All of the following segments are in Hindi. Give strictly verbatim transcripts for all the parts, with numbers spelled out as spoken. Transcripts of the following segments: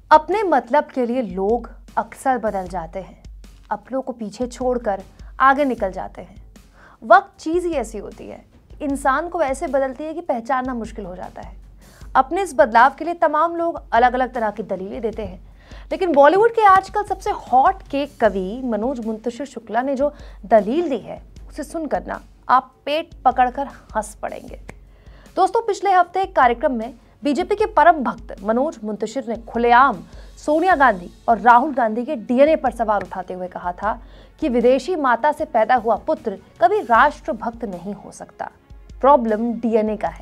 अपने मतलब के लिए लोग अक्सर बदल जाते हैं, अपनों को पीछे छोड़कर आगे निकल जाते हैं। वक्त चीज़ ही ऐसी होती है, इंसान को ऐसे बदलती है कि पहचानना मुश्किल हो जाता है। अपने इस बदलाव के लिए तमाम लोग अलग अलग तरह की दलीलें देते हैं, लेकिन बॉलीवुड के आजकल सबसे हॉट केक कवि मनोज मुंतशिर शुक्ला ने जो दलील दी है उसे सुनकर ना आप पेट पकड़कर हंस पड़ेंगे। दोस्तों, पिछले हफ्ते एक कार्यक्रम में बीजेपी के परम भक्त मनोज मुंतशिर ने खुलेआम सोनिया गांधी और राहुल गांधी के डीएनए पर सवाल उठाते हुए कहा था कि विदेशी माता से पैदा हुआ पुत्र कभी राष्ट्रभक्त नहीं हो सकता, प्रॉब्लम डीएनए का है।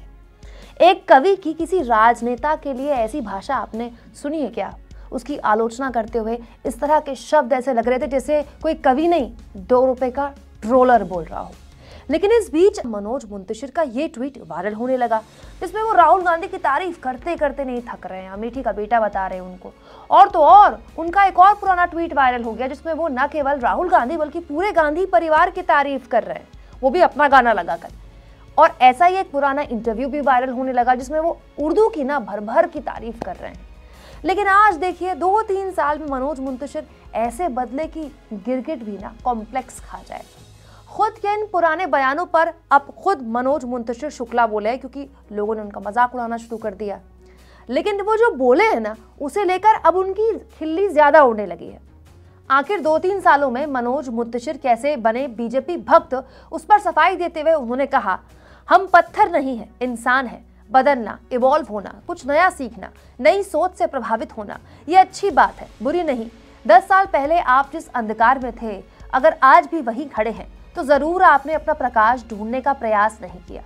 एक कवि की किसी राजनेता के लिए ऐसी भाषा आपने सुनी है क्या? उसकी आलोचना करते हुए इस तरह के शब्द ऐसे लग रहे थे जैसे कोई कवि नहीं, दो रुपए का ट्रोलर बोल रहा हो। लेकिन इस बीच मनोज मुंतशिर का ये ट्वीट वायरल होने लगा, जिसमें वो राहुल गांधी की तारीफ करते करते नहीं थक रहे हैं, अमेठी का बेटा बता रहे हैं उनको। और तो और उनका एक और पुराना ट्वीट वायरल हो गया, जिसमें वो न केवल राहुल गांधी बल्कि पूरे गांधी परिवार की तारीफ कर रहे हैं, वो भी अपना गाना लगाकर। और ऐसा ही एक पुराना इंटरव्यू भी वायरल होने लगा, जिसमें वो उर्दू की ना भर भर की तारीफ कर रहे हैं। लेकिन आज देखिए, दो तीन साल में मनोज मुंतशिर ऐसे बदले कि गिरगिट भी ना कॉम्प्लेक्स खा जाए। खुद के इन पुराने बयानों पर अब खुद मनोज मुंतशिर शुक्ला बोले हैं, क्योंकि लोगों ने उनका मजाक उड़ाना शुरू कर दिया। लेकिन वो जो बोले हैं ना, उसे लेकर अब उनकी खिल्ली ज्यादा उड़ने लगी है। आखिर दो तीन सालों में मनोज मुंतशिर कैसे बने बीजेपी भक्त, उस पर सफाई देते हुए उन्होंने कहा, हम पत्थर नहीं है, इंसान है। बदलना, इवॉल्व होना, कुछ नया सीखना, नई सोच से प्रभावित होना, ये अच्छी बात है, बुरी नहीं। दस साल पहले आप जिस अंधकार में थे, अगर आज भी वहीं खड़े हैं तो जरूर आपने अपना प्रकाश ढूंढने का प्रयास नहीं किया।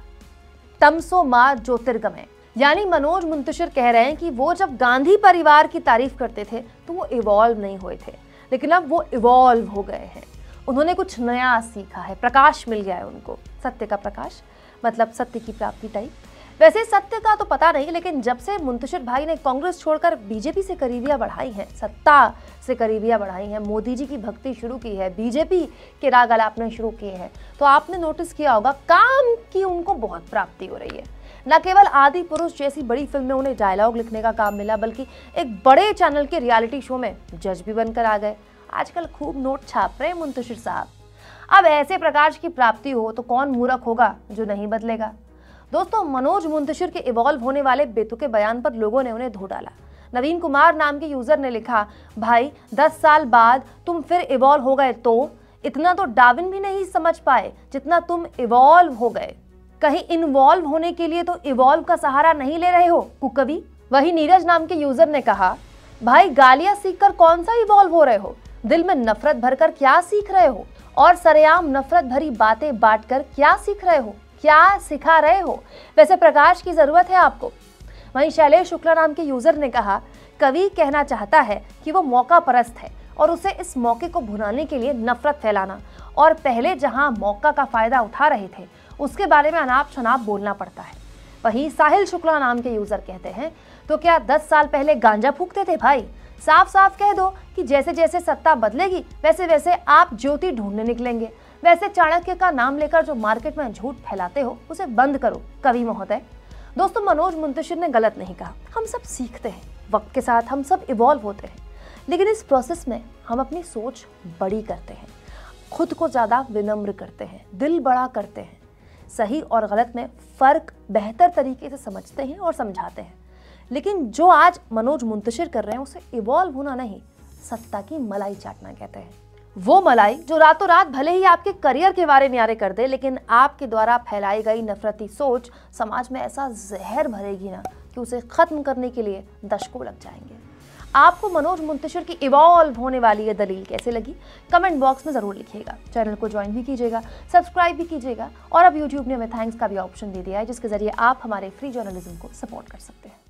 तमसो मा ज्योतिर्गमय, यानी मनोज मुंतशिर कह रहे हैं कि वो जब गांधी परिवार की तारीफ करते थे तो वो इवॉल्व नहीं हुए थे, लेकिन अब वो इवॉल्व हो गए हैं। उन्होंने कुछ नया सीखा है, प्रकाश मिल गया है उनको, सत्य का प्रकाश, मतलब सत्य की प्राप्ति टाइप। वैसे सत्य का तो पता नहीं, लेकिन जब से मुंतशिर भाई ने कांग्रेस छोड़कर बीजेपी से करीबियां बढ़ाई हैं, सत्ता से करीबियां बढ़ाई हैं, मोदी जी की भक्ति शुरू की है, बीजेपी के राग अलापने शुरू किए हैं, तो आपने नोटिस किया होगा काम की उनको बहुत प्राप्ति हो रही है। न केवल आदि पुरुष जैसी बड़ी फिल्म में उन्हें डायलॉग लिखने का काम मिला, बल्कि एक बड़े चैनल के रियलिटी शो में जज भी बनकर आ गए। आजकल खूब नोट छाप रहे हैं मुंतशिर साहब। अब ऐसे प्रकाश की प्राप्ति हो तो कौन मूर्ख होगा जो नहीं बदलेगा। दोस्तों, मनोज मुंतशिर के इवॉल्व होने वाले बेतुके बयान पर लोगों ने उन्हें धो डाला। नवीन कुमार नाम के यूजर ने लिखा, भाई दस साल बाद तुम फिर इवॉल्व हो गए तो इतना तो डार्विन भी नहीं समझ पाए जितना तुम इवॉल्व हो गए। कहीं इन्वॉल्व होने के लिए तो इवॉल्व का सहारा नहीं ले रहे हो कुकवी। वही नीरज नाम के यूजर ने कहा, भाई गालियां सीखकर कौन सा इवॉल्व हो रहे हो, दिल में नफरत भरकर क्या सीख रहे हो, और सरेआम नफरत भरी बातें बांटकर क्या सीख रहे हो, क्या सिखा रहे हो। वैसे प्रकाश की जरूरत है आपको। वहीं शैलेश शुक्ला नाम के यूजर ने कहा, कवि कहना चाहता है कि वो मौका परस्त है और उसे इस मौके को भुनाने के लिए नफरत फैलाना और पहले जहां मौका का फायदा उठा रहे थे उसके बारे में अनाप शनाप बोलना पड़ता है। वहीं साहिल शुक्ला नाम के यूजर कहते हैं, तो क्या दस साल पहले गांजा फूकते थे भाई? साफ साफ कह दो कि जैसे जैसे सत्ता बदलेगी वैसे वैसे आप ज्योति ढूंढने निकलेंगे। वैसे चाणक्य का नाम लेकर जो मार्केट में झूठ फैलाते हो उसे बंद करो कवि महोदय। दोस्तों, मनोज मुंतशिर ने गलत नहीं कहा, हम सब सीखते हैं, वक्त के साथ हम सब इवॉल्व होते हैं, लेकिन इस प्रोसेस में हम अपनी सोच बड़ी करते हैं, खुद को ज्यादा विनम्र करते हैं, दिल बड़ा करते हैं, सही और गलत में फर्क बेहतर तरीके से समझते हैं और समझाते हैं। लेकिन जो आज मनोज मुंतशिर कर रहे हैं उसे इवॉल्व होना नहीं, सत्ता की मलाई चाटना कहते हैं। वो मलाई जो रातों रात भले ही आपके करियर के बारे न्यारे कर दे, लेकिन आपके द्वारा फैलाई गई नफरती सोच समाज में ऐसा जहर भरेगी ना कि उसे खत्म करने के लिए दशकों लग जाएंगे। आपको मनोज मुंतशिर की इवॉल्व होने वाली ये दलील कैसे लगी, कमेंट बॉक्स में जरूर लिखिएगा। चैनल को ज्वाइन भी कीजिएगा, सब्सक्राइब भी कीजिएगा, और अब यूट्यूब ने हमें थैंक्स का भी ऑप्शन दे दिया है, जिसके जरिए आप हमारे फ्री जर्नलिज्म को सपोर्ट कर सकते हैं।